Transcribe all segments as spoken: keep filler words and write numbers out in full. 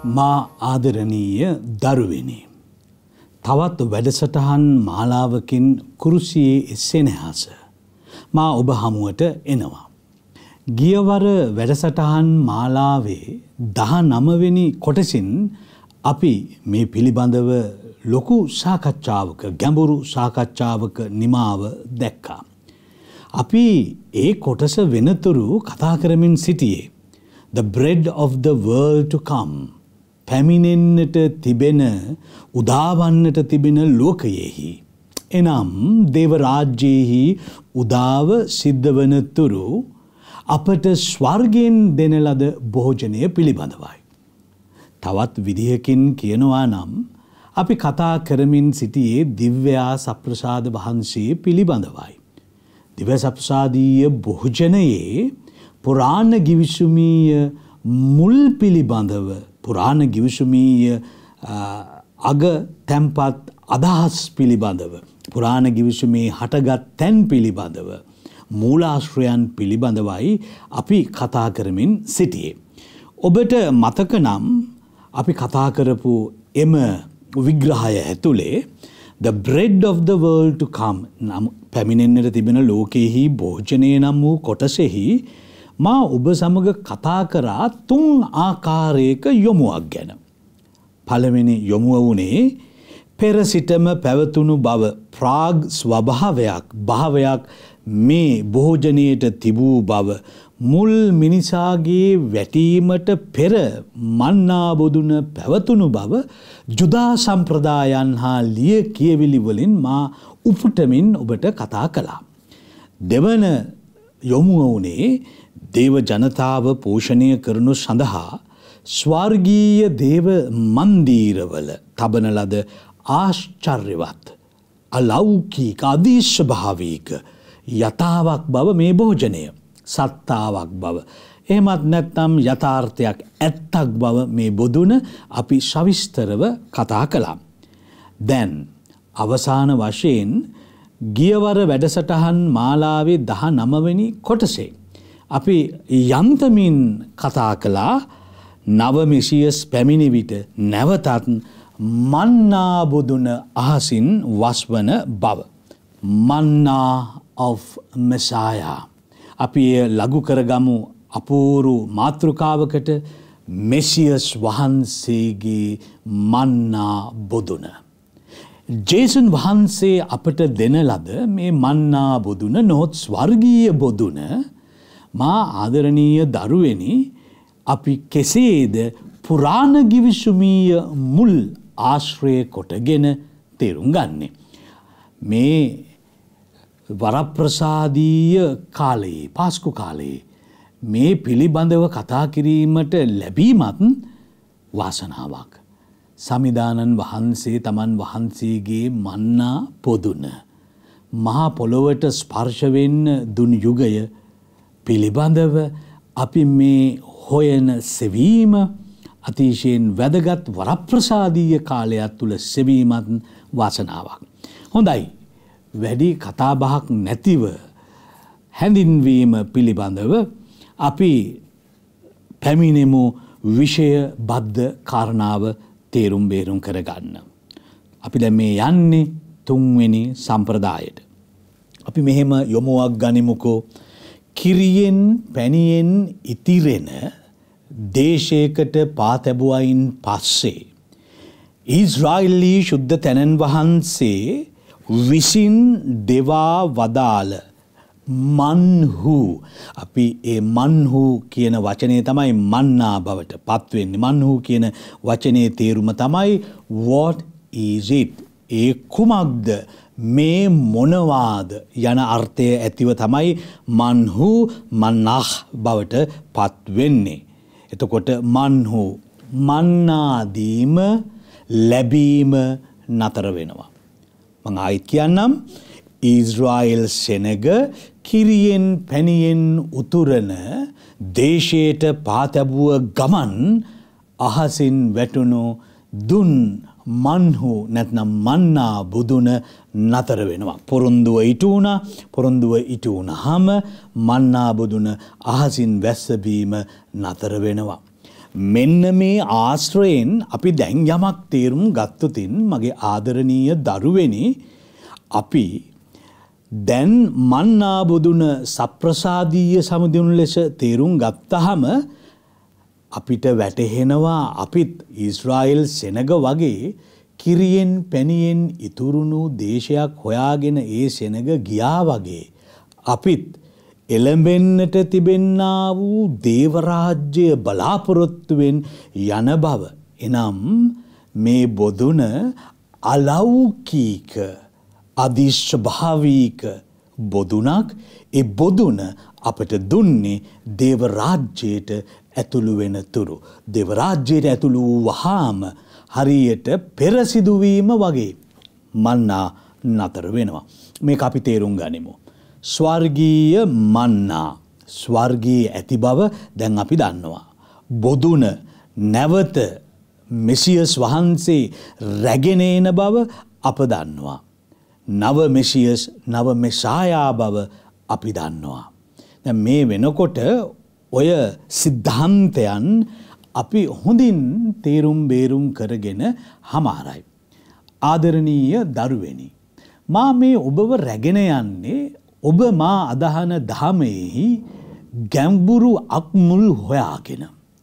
මා ආදරණීය දරුවෙනි. තවත් වැඩසටහන් මාලාවකින් කුරුසියේ සෙනෙහස මා ඔබ හමුවට එනවා. ගියවර වැඩසටහන් මාලාවේ දහනව වෙනි කොටසින් අපි මේ පිළිබඳව ලොකු සාකච්ඡාවක ගැඹුරු සාකච්ඡාවක නිමාව දැක්කා. අපි ඒ කොටස වෙනතුරු කතා කරමින් සිටියේ The bread of the world to come. පැමිණෙන්නට තිබෙන උදාවන්නට තිබෙන ලෝකයෙහි එනම් දේව රාජ්‍යයෙහි උදාව සිද්ධ වන තුරු අපට ස්වර්ගයෙන් දෙන ලද භෝජනය පිළිබඳවයි. තවත් විදිහකින් කියනවා නම් අපි කතා කරමින් සිටියේ දිව්‍යා සප්‍රසාද වහන්සේ පිළිබඳවයි. දිව්‍ය සප්‍රසාදීය භෝජනයේ පුරාණ ගිවිසුමීය මුල් පිළිබඳව පුරාණ ගිවිසුමීය අග තැන්පත් අදහස් පිළිබඳව පුරාණ ගිවිසුමේ හටගත් තැන් පිළිබඳව මූලාශ්‍රයන් පිළිබඳවයි අපි කතා කරමින් සිටියේ. ඔබට මතක නම් අපි කතා කරපු එම විග්‍රහය ඇතුලේ The bread of the world to come නම් පැමිණෙන්නට තිබෙන ලෝකෙහි භෝජනය නම් වූ කොටසෙහි මා ඔබ සමග කතා කරා තුන් ආකාරයක යොමුවක් ගැන. පළවෙනි යොමුව වුණේ පෙර සිටම පැවතුණු බව ප්‍රාග් ස්වභාවයක් භාවයක් මේ භෝජනයට තිබූ බව මුල් මිනිසාගේ වැටීමට පෙර මන්නා බොදුන පැවතුණු බව ජුදා සම්ප්‍රදායන් හා ලිය කියවිලි වලින් මා උපුටමින් ඔබට කතා කළා. දෙවන යොමුව වුණේ දේව ජනතාව පෝෂණය කරනු සඳහා ස්වර්ගීය දේව මන්දිරවල තබන ලද ආශ්චර්යවත් අලෞකික අදිශ්‍යභාවික යථාවක් බව මේ භෝජනය සත්තාවක් බව එහෙමත් නැත්නම් යථාර්ථයක් ඇත්තක් බව මේ බොදුන අපි සවිස්තරව කතා කළා. දැන් අවසාන වශයෙන් ගියවර වැඩසටහන් මාලාවේ දහනව වෙනි කොටසේ අපි යන්තමින් කතා කළා නව මෙසියස් පැමිණි විට නැවතත් මන්නා බොදුන අහසින් වස්වන බව. මන්නා of Messiah. අපි ලඝු කරගමු අපූරු මාතෘකාවකට මෙසියස් වහන්සේගේ මන්නා බොදුන. ජේසුන් වහන්සේ අපට දෙන ලද මේ මන්නා බොදුන නොත් ස්වර්ගීය බොදුන මා ආදරණීය දරුවෙනි අපි කෙසේද පුරාණ ගිවිසුමීය මුල් ආශ්‍රය කොටගෙන තේරුම් ගන්නේ. මේ වරප්‍රසාදීය කාලයේ පාස්කු කාලයේ මේ පිළිබඳව කතා කිරීමට ලැබීමත් වාසනාවක්. සමිදානන් වහන්සේ තමන් වහන්සේගේ මන්නා පොදුන මහා පොළොවට ස්පර්ශ වෙන්න දුන් යුගය පිළිබඳව අපි මේ හොයන සෙවීම අතිශයින් වැදගත් වරප්‍රසාදීය කාලයක් තුල සෙවීමත් වාසනාවක්. හොඳයි. වැඩි කතාබහක් නැතිව හැඳින්වීම පිළිබඳව අපි පැමිණෙමු විෂය බද්ධ කාරණාව තේරුම් බේරුම් කරගන්න. අපි දැන් මේ යන්නේ තුන්වෙනි සම්ප්‍රදායට. අපි මෙහෙම යොමුවක් ගනිමුකෝ. කිරියෙන් පැණියෙන් ඉතිරෙන දේශයකට පා තැබුවයින් පස්සේ ඊශ්‍රායෙලී ශුද්ධ තැනන් වහන්සේ විසින් දෙවා වදාළ මන්හු අපි ඒ මන්හු කියන වචනේ තමයි මන්නා බවට පත් වෙන්නේ. මන්හු කියන වචනේ තේරුම තමයි what is it? ඒ කුමක්ද? මේ මොනවාද යන අර්ථය ඇතිව තමයි මන්හු මන්නහ් බවට පත් වෙන්නේ. එතකොට මන්හු මන්නාදීම ලැබීම නතර වෙනවා. මම ආයිත් කියන්නම් ඊශ්‍රායෙල් සෙනග කිරියෙන් පැණියෙන් උතුරන දේශයට පා තැබුව ගමන් අහසින් වැටුණු දුන් මන්හු නැත්නම් මන්නා බුදුන නතර වෙනවා. පොරොන්දුව ඉටු වුණා. පොරොන්දුව ඉටු වුණාම මන්නා බුදුන අහසින් වැස්සබීම නතර වෙනවා. මෙන්න මේ ආශ්‍රයෙන් අපි දැන් යමක් තේරුම් ගත්තොතින් මගේ ආදරණීය දරුවෙනි අපි දැන් මන්නා බොදුන සප්‍රසාදීය සමුදුන් ලෙස තේරුම් ගත්තහම අපිට වැටහෙනවා අපිත් ඊශ්‍රායෙල් සෙනග වගේ කිරියෙන් පැණියෙන් ඉතුරුණු දේශයක් හොයාගෙන ඒ සෙනග ගියා වගේ අපිත් එළඹෙන්නට තිබෙන්නා වූ දේවරාජ්‍ය බලාපොරොත්තුවෙන් යන බව. එනම් මේ බොදුන අලෞකික අදිශ්භාවීක බොදුනක්. ඒ බොදුන අපට දුන්නේ දේවරාජ්‍යයට ඇතුළු වෙන තුරු. දේවරාජ්‍යයට ඇතුළු වහාම හරියට පෙරසිදුවීම වගේ මන්නා නතර වෙනවා. මේක අපි තේරුම් ගනිමු. ස්වර්ගීය මන්නා ස්වර්ගයේ ඇති බව දැන් අපි දන්නවා. බොදුන නැවත මෙසියස් වහන්සේ රැගෙන එන බව අප දන්නවා. නව මෙසියස් නව මෙසායා බව අපි දන්නවා. දැන් මේ වෙනකොට ඔය සිද්ධාන්තයන් අපි හොඳින් තේරුම් බේරුම් කරගෙන හමාරයි. ආදරණීය දරුවෙනි, මා මේ ඔබව රැගෙන යන්නේ ඔබ මා අදහන දහමෙහි ගැඹුරු අක්මුල් හොයාගෙන.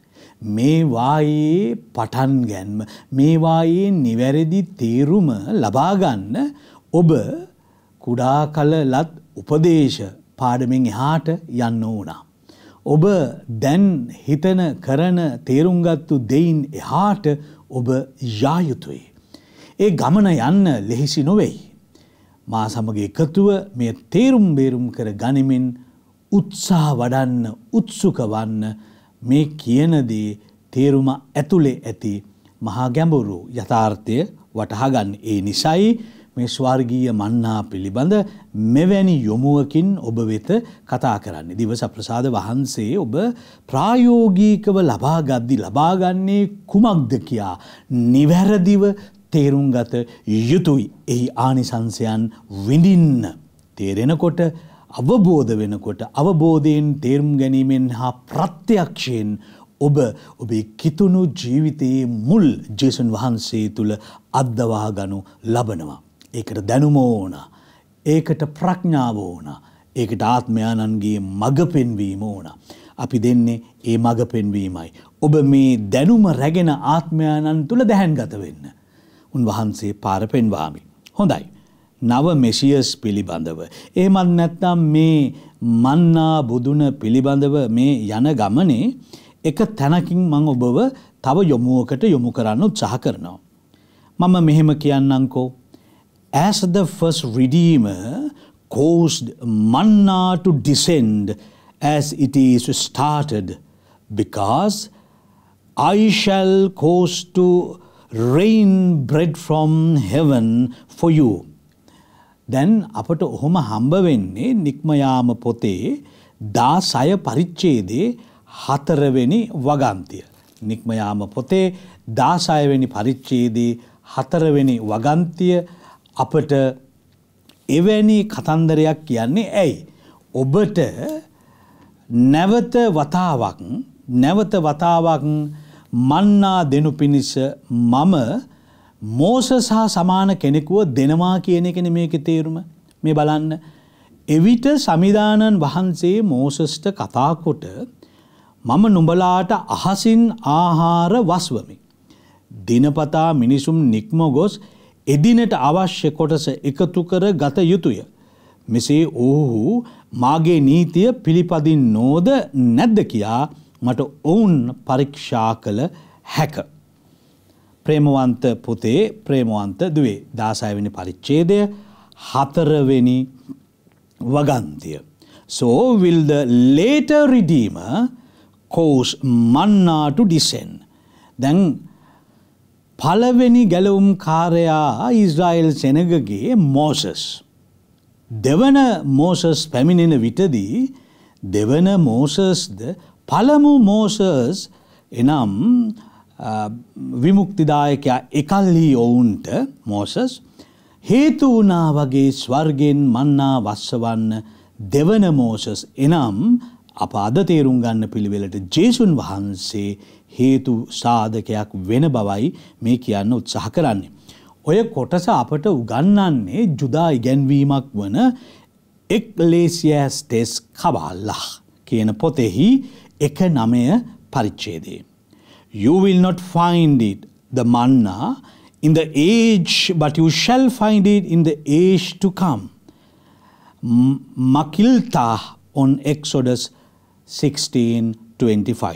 මේ වායේ පටන් ගැන්ම, මේ වායේ නිවැරදි තේරුම ලබා ගන්න ඔබ කුඩා කලලත් උපදේශ පාඩමෙන් එහාට යන්න ඕනා. ඔබ දැන් හිතන කරන තේරුම්ගත්තු දෙයින් එහාට ඔබ යා යුතුයි. ඒ ගමන යන්න ලෙහිසි නොවෙයි. මා සමග එකතුව මේ තේරුම් බේරුම් කර ගනිමින් උත්සාහ වඩන්න උත්සුක වන්න. මේ කියන දේ තේරුම ඇතුලේ ඇති මහා ගැඹුරු යථාර්ථය වටහා ගන්න. ඒ නිසයි මේ ස්වර්ගීය මන්නා පිළිබඳ මෙවැනි යොමුවකින් ඔබ වෙත කතා කරන්නේ. දිවස ප්‍රසාද වහන්සේ ඔබ ප්‍රායෝගිකව ලබා ගද්දි ලබා ගන්නේ කුමක්ද කියා නිවැරදිව තේරුම් ගත යුතුයි. එහි ආනිසංසයන් විඳින්න තේරෙනකොට, අවබෝධ වෙනකොට, අවබෝධයෙන් තේරුම් ගැනීමෙන් හා ප්‍රත්‍යක්ෂයෙන් ඔබ ඔබේ කිතුණු ජීවිතයේ මුල් ජේසුන් වහන්සේ තුල අද්දවා ගනු ලබනවා. ඒකට දැනුම ඕන. ඒකට ප්‍රඥාව ඕන. ඒකට ආත්මයාණන්ගේ මඟ පෙන්වීම ඕන. අපි දෙන්නේ ඒ මඟ පෙන්වීමයි. ඔබ මේ දැනුම රැගෙන ආත්මයාණන් තුල දැහැන්ගත වෙන්න. උන්වහන්සේ පාර පෙන්වාමි. හොඳයි. නව මෙසියස් පිළිබඳව. එහෙමත් නැත්නම් මේ මන්නා බුදුන පිළිබඳව මේ යන ගමනේ එක තැනකින් මම ඔබව තව යොමුවකට යොමු කරන්න උත්සාහ කරනවා. මම මෙහෙම කියන්නම්කෝ. As the first Redeemer caused manna to descend as it is started, because I shall cause to rain bread from heaven for you. දැන් අපට ඔහොම හම්බ වෙන්නේ නික්මයාම පොතේ දාසය පරිච්ඡේදයේ හතරවෙනි වගන්තිය. නික්මයාම පොතේ දාසයවෙනි පරිච්ඡේදයේ හතරවෙනි වගන්තිය අපට එවැනි කතන්දරයක් කියන්නේ ඇයි? ඔබට නැවත වතාවක් නැවත වතාවක් මන්නා දෙනු පිණිස මම මෝසස් හා සමාන කෙනෙකුව දෙනවා කියන එකනේ මේකේ තේරුම. මේ බලන්න. එවිට සමිදානන් වහන්සේ මෝසස්ට කතා කොට මම නුඹලාට අහසින් ආහාර වස්වමි. දිනපතා මිනිසුන් නික්ම ගොස් එදිනට අවශ්‍ය කොටස එකතු කර ගත යුතුය. මෙසේ ඔහු මාගේ නීතිය පිළිපදින්නෝද නැද්ද කියා මට ඔවුන් පරීක්ෂා කළ හැක. ප්‍රේමවන්ත පොතේ ප්‍රේමවන්ත දුවේ දාසයවෙනි පරිච්ඡේදය හතරවෙනි වගන්තිය. So will the later Redeemer cause manna to descend. දැන් පළවෙනි ගැලවුම් කාර්යයා ඊශ්‍රායෙල් සෙනගගේ මෝසස්. දෙවන මෝසස් පැමිණෙන විටදී දෙවන මෝසස්ද පළමු මෝසස් එනම් විමුක්තිදායකයා එකල්හි ඔවුන්ට මෝසස් හේතු වුණා වගේ ස්වර්ගෙන් මන්නා වස්සවන්න දෙවන මෝසස් එනම් අප අද තේරුම් ගන්න පිළිවෙලට ජේසුන් වහන්සේ හේතු සාධකයක් වෙන බවයි මේ කියන්න උත්සාහ කරන්නේ. ඔය කොටස අපට උගන්වන්නේ ජුදා ඉගැන්වීමක් වන එක්ලේසියාස්ටස් කබාලා කියන පොතෙහි එක නමය පරිච්ඡේදයේ. You will not find it, the manna, in the age, but you shall find it in the age to come. Makilta on Exodus sixteen twenty-five.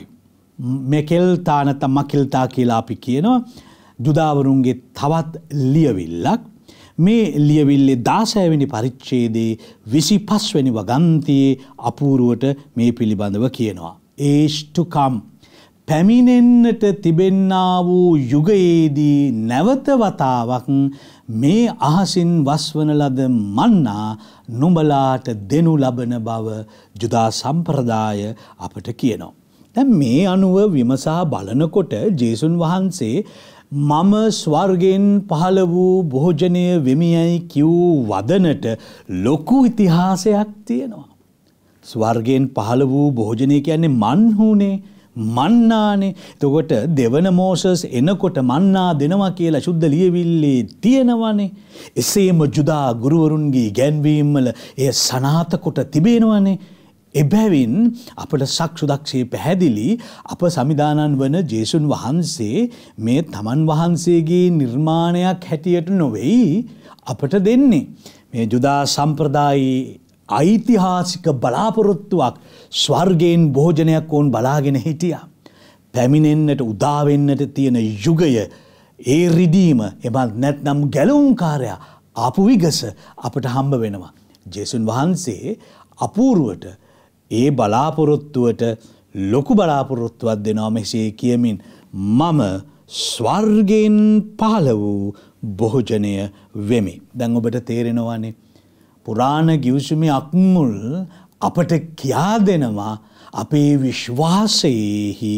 Mekelta නැත්නම් මකිල්තා කියලා අපි කියනවා ජුදාවරුන්ගේ තවත් ලියවිල්ලක්. මේ ලියවිල්ලේ දාසය වෙනි පරිච්ඡේදයේ විසිපහ වෙනි වගන්තියේ අපූර්වට මේ පිළිබඳව කියනවා. age to come. පැමිණෙන්නට තිබෙන්නා වූ යුගයේදී නැවත වතාවක් මේ අහසින් වස්වන ලද මන්නා නුඹලාට දෙනු ලබන බව ජුදා සම්ප්‍රදාය අපට කියනවා. දැන් මේ අනුව විමසා බලනකොට ජේසුන් වහන්සේ මම ස්වර්ගයෙන් පහළ වූ භෝජනය වෙමියයි කිව් වදනට ලොකු ඉතිහාසයක් තියෙනවා. ස්වර්ගයෙන් පහළ වූ භෝජනය කියන්නේ මන්හුනේ මන්නානේ. එතකොට දෙවන මෝසස් එනකොට මන්නා දෙනවා කියලා සුද්ධ ලියවිල්ලේ තියෙනවනේ. එසේම ජුදා ගුරුවරුන්ගේ ඉගැන්වීම් වල එය සනාථ කොට තිබෙනවනේ. එබැවින් අපට සක්සුදක්ෂේ පැහැදිලි අප සමිදානන් වන ජේසුන් වහන්සේ මේ තමන් වහන්සේගේ නිර්මාණයක් හැටියට නොවෙයි අපට දෙන්නේ. මේ ජුදා සම්ප්‍රදායේ ඓතිහාසික බලාපොරොත්තුවක් ස්වර්ගයෙන් භෝජනයක් වුන් බලාගෙන හිටියා. පැමිණෙන්නට උදා වෙන්නට තියෙන යුගය ඒ රිදීම එබත් නැත්නම් ගැලවුම්කාරයා ආපු විගස අපට හම්බ වෙනවා. ජේසුන් වහන්සේ අපූර්වට ඒ බලාපොරොත්තුවට ලොකු බලාපොරොත්තුවක් දෙනවා මෙසේ කියමින් මම ස්වර්ගයෙන් පහළ වූ භෝජනය වෙමි. දැන් ඔබට තේරෙනවානේ පුරාණ ගිවිසුමේ අක්මුල් අපට කියා දෙනවා අපේ විශ්වාසයේහි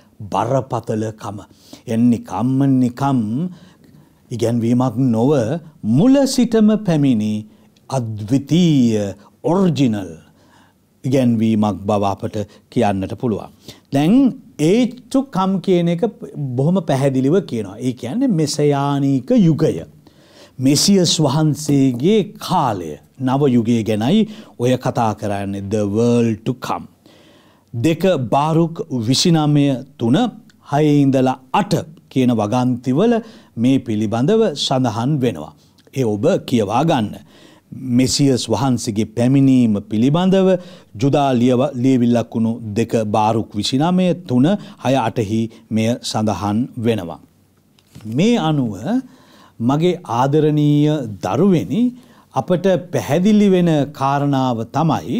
බරපතලකම. එන්නිකම්ම නිකම් ඉගැන්වීමක් නොව මුල සිටම පැමිණි අද්විතීය ඔරිජිනල් ඉගැන්වීමක් බව අපට කියන්නට පුළුවන්. දැන් age to come කියන එක බොහොම පැහැදිලිව කියනවා. ඒ කියන්නේ මෙසයානික යුගය. මෙසියස් වහන්සේගේ කාලය නව යුගය ගැනයි ඔය කතා කරන්නේ. The world to come. දෙක බාරුක් විසිනමය තුන හයේ ඉඳලා අට කියන වගන්තිවල මේ පිළිබඳව සඳහන් වෙනවා. ඒ ඔබ කියවා ගන්න. මෙසියස් වහන්සේගේ පැමිණීම පිළිබඳව ජුදා ලියවිල්ලක් වුණු දෙක බාරුක් විසිනමය තුන හය අටහි මෙය සඳහන් වෙනවා. මේ අනුව මගේ ආදරණීය දරුවෙනි අපට පැහැදිලි වෙන කාරණාව තමයි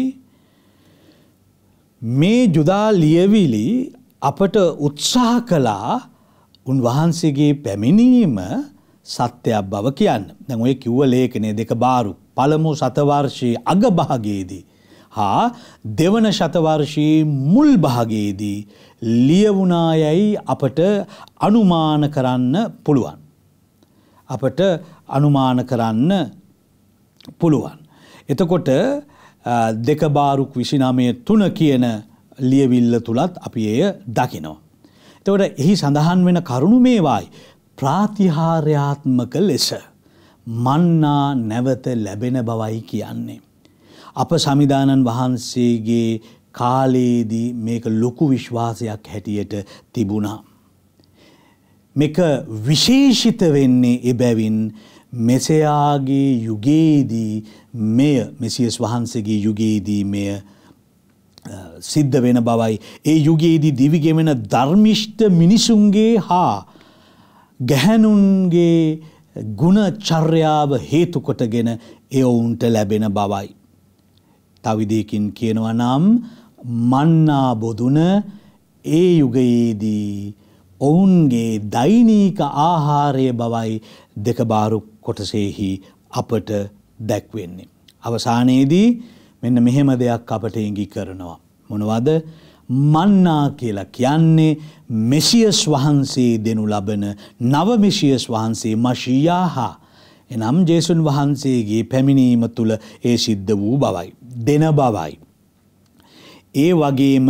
මේ ජුදා ලියවිලි අපට උත්සාහ කළා උන්වහන්සේගේ පැමිණීම සත්‍යයක් බව කියන්න. දැන් ඔය කිව්ව ලේඛනයේ දෙක බාරු පළමු ශතවර්ෂයේ අග භාගයේදී හා දෙවන ශතවර්ෂයේ මුල් භාගයේදී ලියවුණායයි අපට අනුමාන කරන්න පුළුවන්. අපට අනුමාන කරන්න පුළුවන්. එතකොට දෙක බාරුක් විසිනමය තුන කියන ලියවිල්ල තුලත් අපි එය දකිනවා. එතකොට එහි සඳහන් වෙන කරුණු මේවායි. ප්‍රාතිහාර්යාත්මක ලෙස මන්නා නැවත ලැබෙන බවයි කියන්නේ. අප සමිදානන් වහන්සේගේ කාලයේදී මේක ලොකු විශ්වාසයක් හැටියට තිබුණා. මේක විශේෂිත වෙන්නේ එබැවින් මෙසයාගේ යුගයේදී මෙය මෙසියස් වහන්සේගේ යුගයේදී මෙය සිද්ධ වෙන බවයි. ඒ යුගයේදී දිවිගෙවෙන ධර්මිෂ්ඨ මිනිසුන්ගේ හා ගැහැණුන්ගේ ගුණ චර්යාව හේතු කොටගෙන ඒ ඔවුන්ට ලැබෙන බවයි. තව විදිහකින් කියනවා නම් මන්නා බොදුන ඒ යුගයේදී ඔවුන්ගේ දෛනික ආහාරය බවයි දෙක බාරු කොටසෙහි අපට දැක්වෙන්නේ. අවසානයේදී මෙන්න මෙහෙම දෙයක් අපට ඉඟි කරනවා. මොනවද? මන්නා කියලා කියන්නේ මෙසියස් වහන්සේ දෙනු ලබන නව මෙසියස් වහන්සේ මෂියාහා. එනම් ජේසුන් වහන්සේගේ පැමිණීම තුළ ඒ සිද්ධ වූ බවයි. දෙන බවයි. ඒ වගේම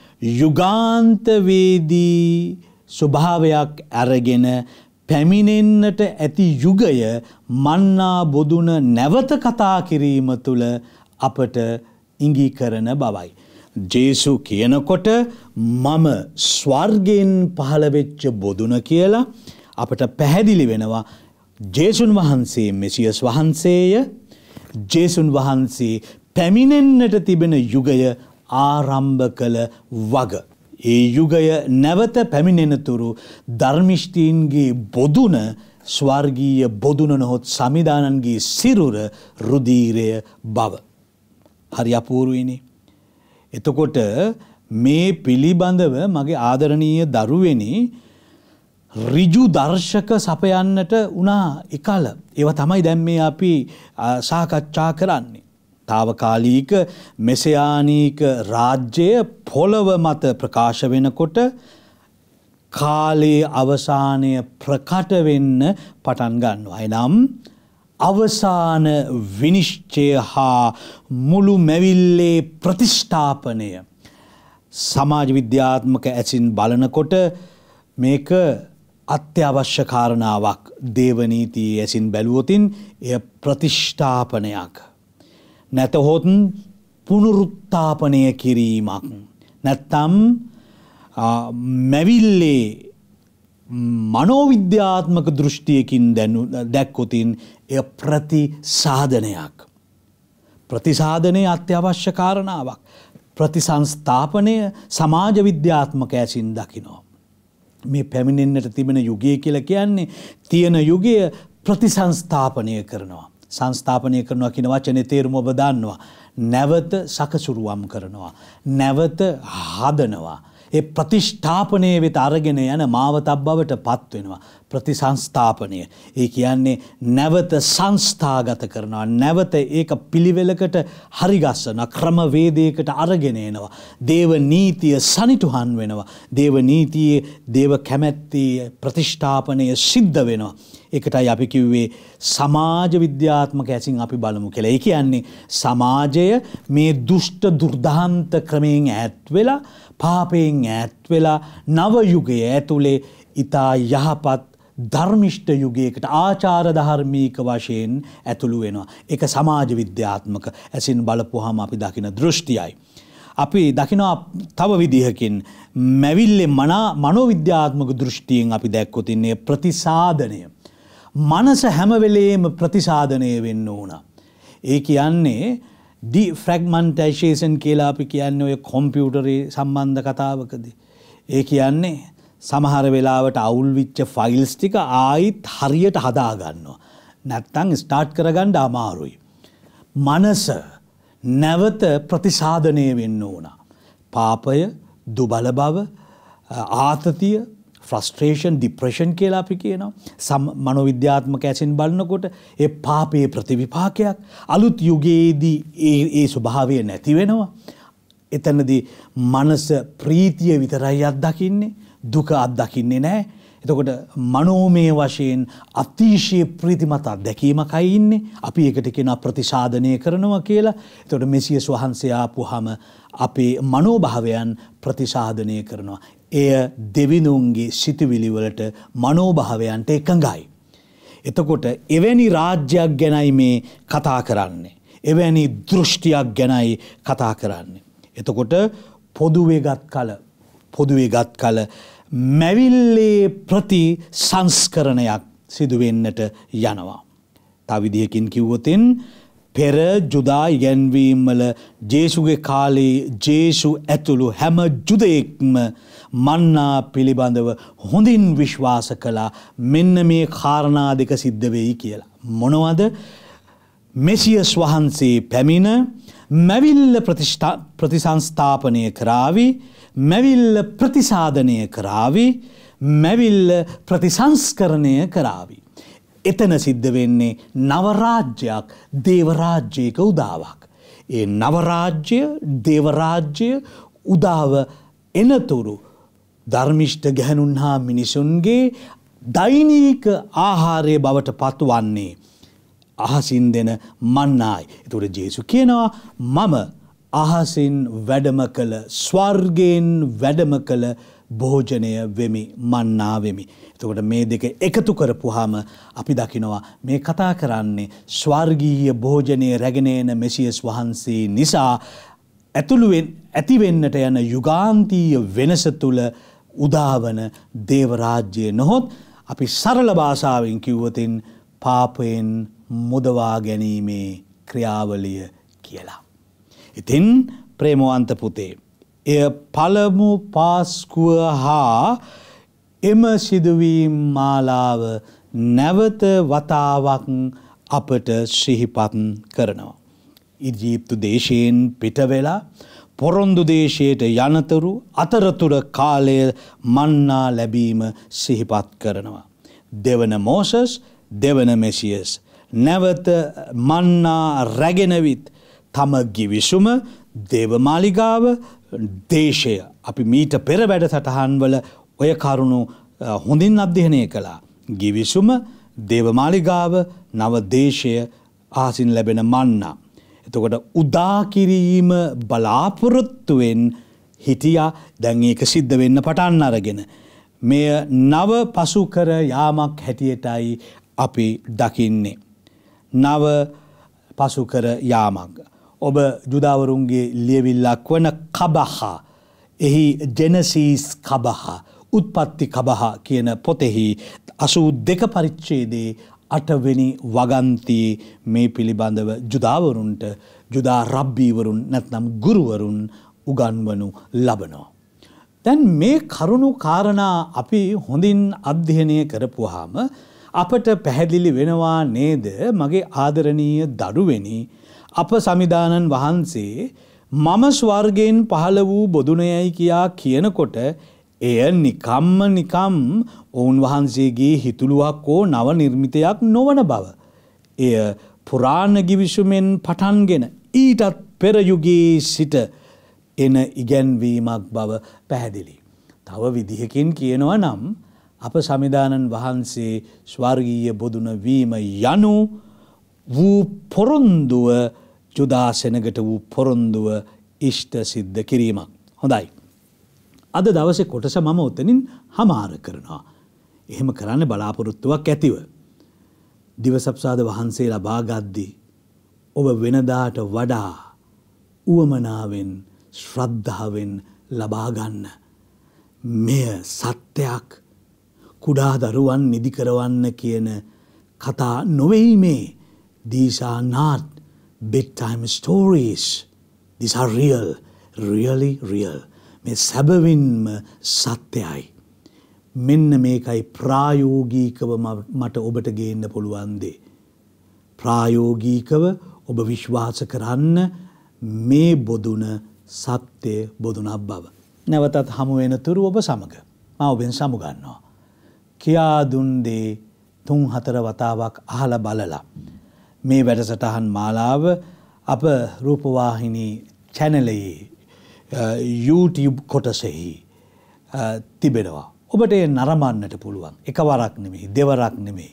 යුගාන්තවේදී ස්වභාවයක් අරගෙන පැමිණෙන්නට ඇති යුගය මන්නා බොදුන නැවත කතා කිරීම තුළ අපට ඉඟි කරන බවයි. ජේසු කියනකොට මම ස්වර්ගයෙන් පහළ වෙච්ච බොදුන කියලා අපට පැහැදිලි වෙනවා. ජේසුන් වහන්සේ මෙසියස් වහන්සේය. ජේසුන් වහන්සේ පැමිණෙන්නට තිබෙන යුගය ආරම්භ කළ වග. ඒ යුගය නැවත පැමිණෙනතුරු ධර්මිෂ්ඨීන්ගේ බොදුන ස්වර්ගීය බොදුන නොහොත් සමිදානන්ගේ සිරුර රුධීරය බව. හරි අපූර්වයිනේ. එතකොට මේ පිළිබඳව මගේ ආදරණීය දරුවෙනි ඍජු දර්ශක සපයන්නට උනා එකල. ඒව තමයි දැන් මේ අපි සාකච්ඡා කරන්නේ. తాවකාලික මෙසියානික රාජ්‍යය පොළව මත ප්‍රකාශ වෙනකොට කාලයේ අවසානය ප්‍රකට වෙන්න පටන් ගන්නවා. එනම් අවසාන විනිශ්චය හා මුළු මැවිල්ලේ ප්‍රතිෂ්ඨාපනය සමාජ විද්‍යාත්මක ඇසින් බලනකොට මේක අත්‍යවශ්‍ය කාරණාවක්. දේව නීතියේ ඇසින් බැලුවොතින් එය ප්‍රතිෂ්ඨාපනයක්. නැතහොත් පුනරුත්ථාපනය කිරීමක්. නැත්තම් මැවිල්ලේ මනෝවිද්‍යාත්මක දෘෂ්ටියකින් දැක්කොතින් එය ප්‍රතිසාධනයක්. ප්‍රතිසාධනය අත්‍යවශ්‍ය කාරණාවක්. ප්‍රතිසංස්ථාපනය සමාජ විද්‍යාත්මක ඇසින් දකිනවා. මේ පැමිණෙන්නට තිබෙන යුගය කියලා කියන්නේ තියෙන යුගය ප්‍රතිසංස්ථාපනය කරනවා. සංස්ථාපනය කරනවා කියන වචනේ තේරුම ඔබ දන්නවා. නැවත සකසුරුවම් කරනවා. නැවත හදනවා. ඒ ප්‍රතිෂ්ඨාපනය වෙත අරගෙන යන මාවතක් බවට පත් වෙනවා. ප්‍රතිසංස්ථාපනය. ඒ කියන්නේ නැවත සංස්ථාගත කරනවා. නැවත ඒක පිළිවෙලකට හරිගස්සනවා. ක්‍රමවේදයකට අරගෙන එනවා. දේව නීතිය සනිටුහන් වෙනවා. දේව නීතියේ දේව කැමැත්තේ ප්‍රතිෂ්ඨාපනය සිද්ධ වෙනවා. ඒකටයි අපි කිව්වේ සමාජ විද්‍යාත්මක ඇසින් අපි බලමු කියලා. ඒ කියන්නේ සමාජය මේ දුෂ්ට දුර්දාන්ත ක්‍රමයෙන් ඈත් වෙලා පාපයෙන් ඈත් වෙලා නව යුගය ඇතුලේ ඊතා යහපත් ධර්මිෂ්ඨ යුගයකට ආචාර ධර්මීක වශයෙන් ඇතුළු වෙනවා. ඒක සමාජ විද්‍යාත්මක ඇසින් බලපුවාම අපි දකින දෘෂ්ටියයි. අපි දකිනවා තව විදිහකින් මැවිල්ලේ මනෝවිද්‍යාත්මක දෘෂ්ටියෙන් අපි දැක්කොත් ඉන්නේ ප්‍රතිසාධනය. මනස හැම වෙලේම ප්‍රතිසාධනය වෙන්න ඕන. ඒ කියන්නේ ඩිෆ්‍රැග්මන්ටේෂන් කියලා අපි කියන්නේ ඔය කම්පියුටරේ සම්බන්ධ කතාවකදී. ඒ කියන්නේ සමහර වෙලාවට අවුල් වෙච්ච ෆයිල්ස් ටික ආයිත් හරියට හදා ගන්නවා. නැත්තම් ස්ටාර්ට් කරගන්න අමාරුයි. මනස නැවත ප්‍රතිසාධනය වෙන්න ඕන. පාපය, දුබල බව, ආතතිය, ෆ්‍රස්ට්‍රේෂන්, ડિප්‍රෙෂන් කියලා අපි කියනවා. සම් මනෝවිද්‍යාත්මක ඇසින් බලනකොට ඒ පාපයේ ප්‍රතිවිපාකයක්. අලුත් යුගයේදී ඒ ඒ ස්වභාවය නැති වෙනවා. එතනදී මනස ප්‍රීතිය විතරයි අත්දකින්නේ, දුක අත්දකින්නේ නැහැ. එතකොට මනෝමය වශයෙන් අතිශය ප්‍රීතිමත් අත්දැකීමකයි ඉන්නේ. අපි ඒකට කියනවා ප්‍රතිසාධනය කරනවා කියලා. එතකොට මෙසියස් වහන්සේ ආපුවාම අපේ මනෝභාවයන් ප්‍රතිසාධනය කරනවා. එය දෙවිඳුන්ගේ සිතුවිලි වලට මනෝභාවයන්ට එකඟයි. එතකොට එවැනි රාජ්‍යයක් ගැනයි මේ කතා කරන්නේ. එවැනි දෘෂ්ටියක් ගැනයි කතා කරන්නේ. එතකොට පොදුවේ ගත් කල පොදුවේ ගත් කල මැවිල්ලේ ප්‍රතිසංස්කරණයක් සිදු වෙන්නට යනවා. තව විදිහකින් කිව්වොතින් පෙර ජුදා ඉගැන්වීම් වල ජේසුගේ කාලේ ජේසු ඇතුළු හැම ජුදයෙක්ම මන්නා පිළිබඳව හොඳින් විශ්වාස කළා. මෙන්න මේ කාරණා දෙක සිද්ධ වෙයි කියලා. මොනවද? මෙසියස් වහන්සේ පැමිණ මැවිල්ල ප්‍රතිසංස්ථාපනය කරાવી, මැවිල්ල ප්‍රතිසාධනය කරાવી, මැවිල්ල ප්‍රතිසංස්කරණය කරાવી. එතන සිද්ධ වෙන්නේ නව රාජ්‍යයක්, දේව රාජ්‍යයක උදාවක්. ඒ නව රාජ්‍ය, දේව රාජ්‍ය උදාව එනතුරු ධර්මිෂ්ඨ ගැහැණුන් හා මිනිසුන්ගේ දෛනික ආහාරයේ බවට පත්වන්නේ අහසින් දෙන මන්නායි. ඒතකොට ජේසු කියනවා මම අහසින් වැඩම කළ ස්වර්ගයෙන් වැඩම කළ භෝජනය වෙමි මන්නා වෙමි. එතකොට මේ දෙක එකතු කරපුවාම අපි දකිනවා මේ කතා කරන්නේ ස්වර්ගීය භෝජනයේ රැගෙන එන මෙසියස් වහන්සේ නිසා ඇතුළුවෙන් ඇති වෙන්නට යන යුගාන්තීය වෙනස තුල උදාවන දේව රාජ්‍යය නොහොත් අපි සරල භාෂාවෙන් කිව්වොතින් පාපයෙන් මුදවා ගැනීමේ ක්‍රියාවලිය කියලා. ඉතින් ප්‍රේමවන්ත පුතේ, එය පළමු පාස්කුව හා එම සිදුවීම් මාලාව නැවත වතාවක් අපට සිහිපත් කරනවා. ඉජිප්තු දේශයෙන් පිට වෙලා පොරොන්දු දේශයට යනතුරු අතරතුර කාලය මන්නා ලැබීම සිහිපත් කරනවා. දෙවන මෝසස්, දෙවන මෙසියස් නැවත මන්නා රැගෙන විත් තම ගිවිසුම, දේවමාලිගාව, දේශය අපි මීට පෙර වැඩසටහන්වල ඔය කරුණු හොඳින් අධ්‍යයනය කළා. ගිවිසුම, දේවමාලිගාව, නව දේශය, අහසින් ලැබෙන මන්නා. එතකොට උදා කිරීම බලාපොරොත්තුවෙන් හිටියා. දැන් ඒක සිද්ධ වෙන්න පටන් අරගෙන මෙය නව පසු කර යාමක් හැටියටයි අපි දකින්නේ. නව පසු කර යාමක්. ඔබ ජුදාවරුන්ගේ ලියවිල්ලක් වන කබහ, එහි ජෙනසිස් කබහ, උත්පත්ති කබහ කියන පොතෙහි අසූ දෙක පරිච්ඡේදයේ අටවෙනි වගන්තියේ මේ පිළිබඳව ජුදාවරුන්ට ජුදා රබ්බීවරුන් නැත්නම් ගුරුවරුන් උගන්වනු ලබනවා. දැන් මේ කරුණු කාරණා අපි හොඳින් අධ්‍යයනය කරපුවාම අපට පැහැදිලි වෙනවා නේද, මගේ ආදරණීය දරුවෙනි, අප සමිදානන් වහන්සේ මම ස්වර්ගයෙන් පහළ වූ බොදුනයයි කියා කියනකොට එය නිකම්ම නිකම් ඔවුන් වහන්සේගේ හිතුළුවක් හෝ නව නිර්මිතයක් නොවන බව. එය පුරාණ ගිවිසුමෙන් පටන්ගෙන ඊටත් පෙර යුගයේ සිට එන ඉගැන්වීමක් බව පැහැදිලි. තව විදිහකින් කියනවා නම් අප සමිදානන් වහන්සේ ස්වර්ගීය බොදුන වීම යනු වූ පොරොන්දුව, ජුදා සෙනගට වූ පොරොන්දුව ඉෂ්ට සිද්ධ කිරීමක්. හොඳයි. අද දවසේ කොටස මම ඔතනින් හමාර කරනවා. එහෙම කරන්න බලාපොරොත්තුවක් ඇතිව. දිවසප්සාද වහන්සේ ලබා ගද්දී ඔබ වෙනදාට වඩා උවමනාවෙන්, ශ්‍රද්ධාවෙන් ලබා ගන්න. මෙය සත්‍යයක්. කුඩා දරුවන් නිදි කරවන්න කියන කතා නොවේයි මේ. These are not bedtime stories. These are real, really real. මේ සැබවින්ම සත්‍යයි. මෙන්න මේකයි ප්‍රායෝගිකව මට ඔබට ගේන්න පුළුවන් දේ. ප්‍රායෝගිකව ඔබ විශ්වාස කරන්න මේ බොදුන සත්‍ය බොදුනක් බව. නැවතත් හමු වෙන තුරු ඔබ සමග මම ඔබෙන් සමු ගන්නවා. කියා දුන් දේ තුන් හතර වතාවක් අහලා බලලා මේ වැඩසටහන් මාලාව අප රූපවාහිනී චැනලයේ YouTube කොටසෙහි තිබෙනවා. ඔබට ඒ නරඹන්නට පුළුවන්. එකවරක් නෙමෙයි, දෙවරක් නෙමෙයි.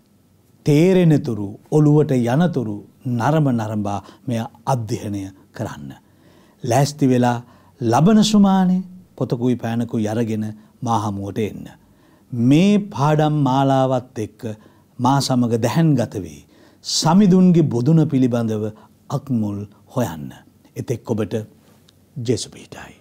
තේරෙන තුරු, ඔළුවට යනතුරු නරඹ නරඹා මෙය අධ්‍යයනය කරන්න. ලෑස්ති වෙලා ලබන සුමානේ පොතකුයි පෑනකුයි අරගෙන මා හමුවට එන්න. මේ පාඩම් මාලාවත් එක්ක මා සමග දැහන්ගත වී සමිඳුන්ගේ බොදුන පිළිබඳව අක්මුල් හොයන්න. එතෙක් ඔබට ජේසුස් පිටයි.